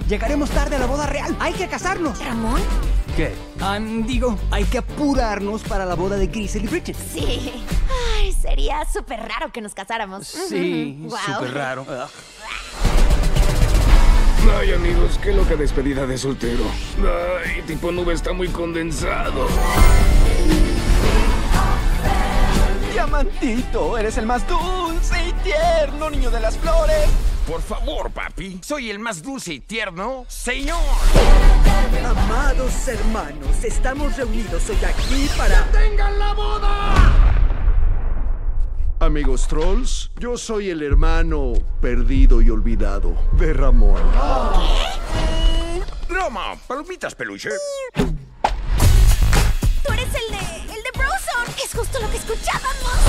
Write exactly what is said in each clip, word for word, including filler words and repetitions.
Llegaremos tarde a la boda real. Hay que casarnos. ¿Ramón? ¿Qué? Ah, digo, hay que apurarnos para la boda de Grisel y Bridget. Sí. Ay, sería súper raro que nos casáramos. Sí, Wow. súper raro. Ay, amigos, qué loca despedida de soltero. Ay, tipo nube está muy condensado. Diamantito, eres el más dulce y tierno niño de las flores. Por favor, papi. Soy el más dulce y tierno, señor. Amados hermanos, estamos reunidos hoy aquí para... ¡Tengan la boda! Amigos trolls, yo soy el hermano perdido y olvidado de Ramón. Roma, palomitas peluche. Tú eres el de... el de Brozone. Es justo lo que escuchábamos.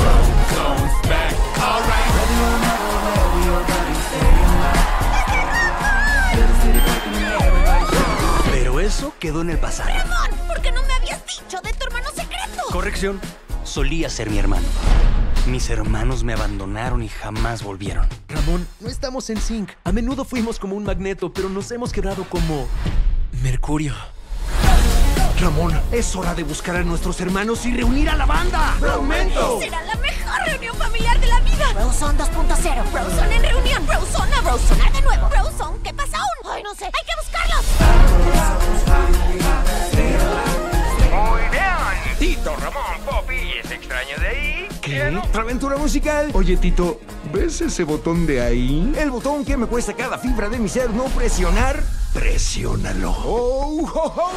Pero eso quedó en el pasado. Ramón, ¿por qué no me habías dicho de tu hermano secreto? Corrección, solía ser mi hermano. Mis hermanos me abandonaron y jamás volvieron. Ramón, no estamos en sync. A menudo fuimos como un magneto, pero nos hemos quedado como... Mercurio. Ramón, es hora de buscar a nuestros hermanos y reunir a la banda. ¡Aumento! Será la mejor reunión familiar de la vida. Brozone dos punto cero. Brozone en reunión. Brozone a Brozonar de nuevo. Brozone, ¿qué pasa aún? Ay, no sé. Hay que buscarlos. Muy bien. Tito, Ramón, Poppy, ¿es extraño de ahí? ¿Qué? ¿Otra aventura musical? Oye, Tito, ¿ves ese botón de ahí? El botón que me cuesta cada fibra de mi ser no presionar. Presiónalo. ¡Oh, ho, ho!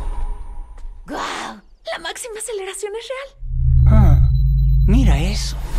¡Guau! La máxima aceleración es real. Ah, mira eso.